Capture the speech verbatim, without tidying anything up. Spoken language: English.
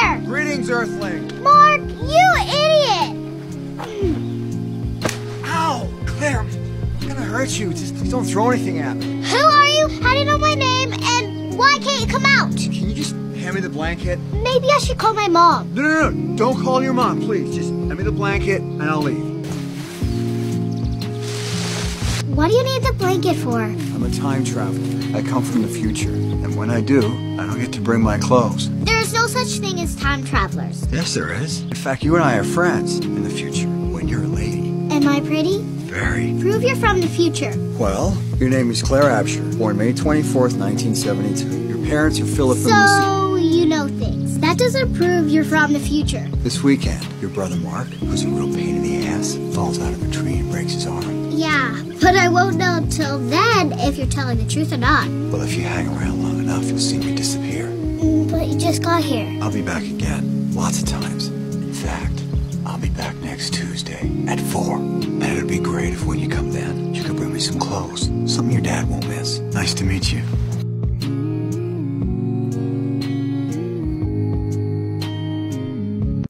there! Greetings, Earthling. Mark, you idiot! Ow! Claire, I'm gonna hurt you. Just please don't throw anything at me. Who are you? How do you know my name? And why can't you come out? Can you just hand me the blanket? Maybe I should call my mom. No, no, no. Don't call your mom, please. Just hand me the blanket and I'll leave. What do you need the blanket for? I'm a time traveler. I come from the future. And when I do, I don't get to bring my clothes. There is no such thing as time travelers. Yes, there is. In fact, you and I are friends in the future when you're a lady. Am I pretty? Very. Prove you're from the future. Well, your name is Claire Absher, born May twenty-fourth, nineteen seventy-two. Your parents are Philip and Lucy. So, you know things. That doesn't prove you're from the future. This weekend, your brother Mark, who's a real pain in the ass, falls out of a tree and breaks his arm. Yeah, but I won't know until then if you're telling the truth or not. Well, if you hang around long enough, you'll see me disappear. Mm, But you just got here. I'll be back again, lots of times. In fact, I'll be back next Tuesday at four. And it'd be great if when you come then, you could bring me some clothes. Something your dad won't miss. Nice to meet you.